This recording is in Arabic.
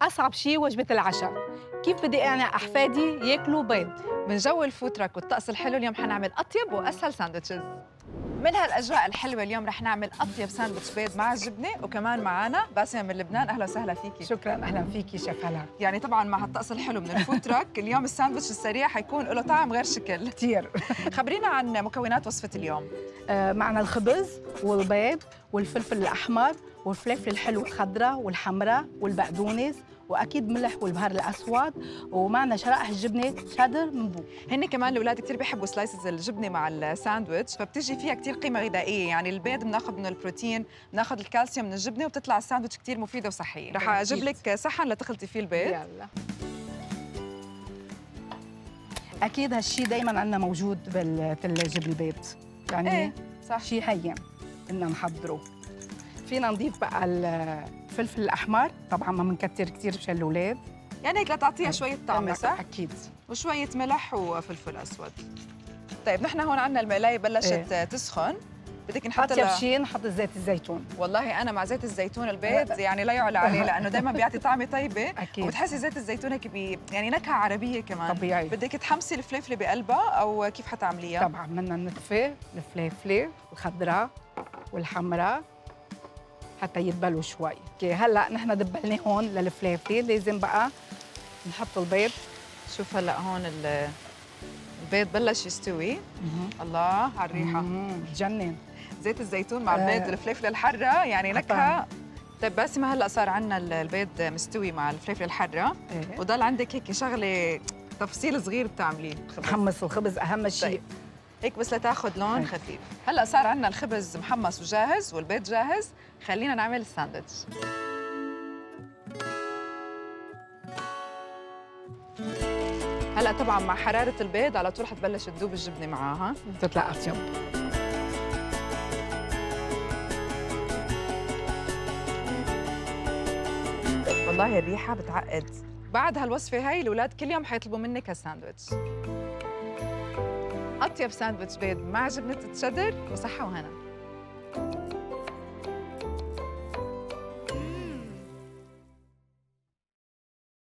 أصعب شيء وجبة العشاء. كيف بدي أقنع أحفادي ياكلوا بيض؟ من جو الفوترك والطقس الحلو اليوم حنعمل أطيب وأسهل ساندويتشز. من هالأجواء الحلوة اليوم رح نعمل أطيب ساندويتش بيض مع الجبنة، وكمان معنا باسمة من لبنان. أهلا وسهلا فيكي. شكراً، أهلاً فيكي شيف هلا. يعني طبعاً مع هالطقس الحلو من الفوترك اليوم الساندويتش السريع حيكون له طعم غير شكل كثير. خبرينا عن مكونات وصفة اليوم. معنا الخبز والبيض والفلفل الأحمر والفلفل الحلو الخضراء والحمراء والبقدونس واكيد ملح والبهار الاسود، ومعنا شرائح الجبنه شادر من بوق. هن كمان الاولاد كثير بيحبوا سلايسز الجبنه مع الساندويتش، فبتجي فيها كثير قيمه غذائيه. يعني البيض بناخذ منه البروتين، بناخذ الكالسيوم من الجبنه، وبتطلع الساندويتش كثير مفيده وصحيه. رح اجيب لك صحن لتخلطي فيه البيض. يلا. اكيد هالشيء دائما عندنا موجود بالثلاجه بالبيت، يعني ايه صح، شيء هين بدنا نحضره. فينا نضيف بقى الفلفل الاحمر، طبعا ما بنكتر كثير مشان الاولاد، يعني هيك لتعطيها شويه طعمه صح؟ اكيد، وشويه ملح وفلفل اسود. طيب نحن هون عندنا المقلايه بلشت تسخن، بدك نحط لها شيء، نحط زيت الزيتون. والله انا مع زيت الزيتون البيض يعني لا يعلى عليه، لانه دائما بيعطي طعمه طيبه. اكيد. وبتحسي زيت الزيتون هيك يعني نكهه عربيه كمان طبيعي. بدك تحمسي الفلفله بقلبها او كيف حتعمليها؟ طبعا بدنا نطفي الفلفله الخضراء والحمراء حتى يدبلوا شوي. اوكي، هلا نحن دبلنا هون للفلافله، لازم بقى نحط البيض. شوف هلا هون البيض بلش يستوي. الله على الريحه، بتجنن. زيت الزيتون مع البيض والفلفله الحاره يعني نكهه. طيب باسمة هلا صار عندنا البيض مستوي مع الفلفله الحاره. وضل عندك هيك شغله تفصيل صغير بتعمليه، نحمص الخبز اهم شيء. طيب. هيك بس لتاخذ لون خفيف. هلا صار عندنا الخبز محمص وجاهز والبيض جاهز، خلينا نعمل الساندويتش. هلا طبعا مع حراره البيض على طول حتبلش تذوب الجبنه معاها، تطلع اطيب. والله الريحه بتعقد. بعد هالوصفه هاي الاولاد كل يوم حيطلبوا منك هالساندويتش. اطيب ساندويتش بيض مع جبنه الشيدر، وصحه وهنا.